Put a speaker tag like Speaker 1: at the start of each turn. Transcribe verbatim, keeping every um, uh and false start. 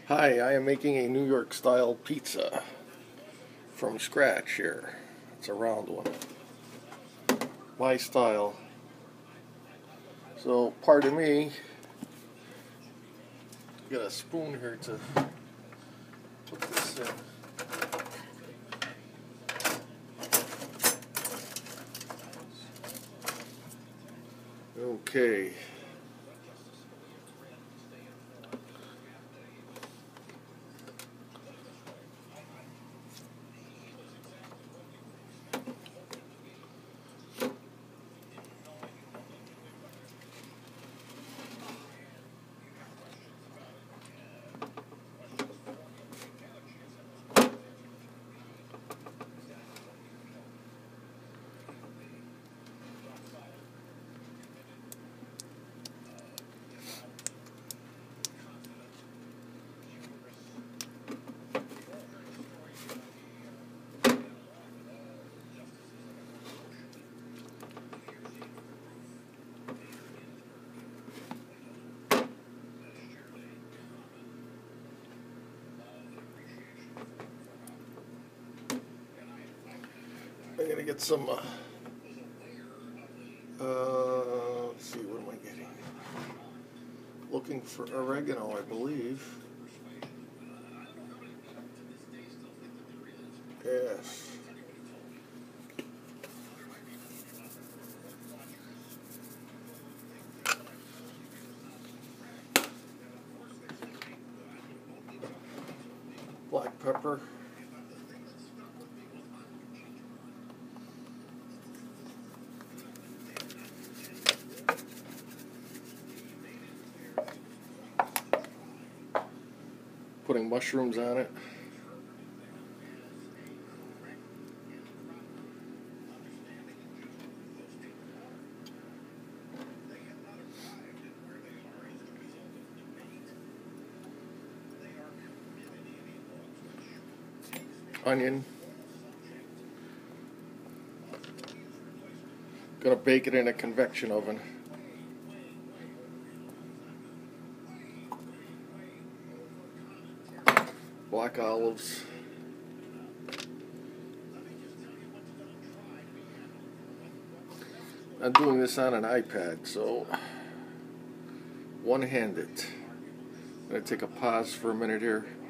Speaker 1: Hi, I am making a New York style pizza from scratch here. It's a round one. My style. So, pardon me. Got a spoon here to put this in. Okay. I'm gonna get some, uh, uh, let's see, what am I getting? Looking for oregano, I believe. Yes. Black pepper. Putting mushrooms on it. Onion. Gonna bake it in a convection oven. Black olives. I'm doing this on an iPad, so one-handed. I'm gonna take a pause for a minute here.